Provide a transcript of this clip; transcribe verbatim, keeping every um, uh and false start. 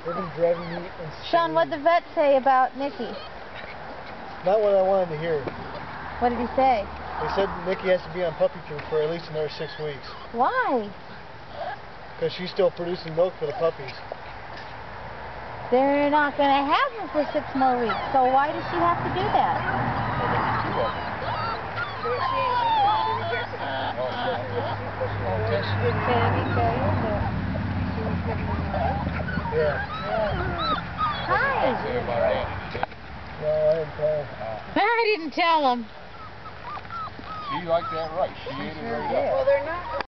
They've been driving me insane. Sean, what'd the vet say about Nikki? Not what I wanted to hear. What did he say? They said Nikki has to be on puppy food for at least another six weeks. Why? Because she's still producing milk for the puppies. They're not going to have her for six more weeks, so why does she have to do that? Yeah. Hi. No, I didn't tell her. I didn't tell him. She liked that right. She ate it right up. Well, they're not.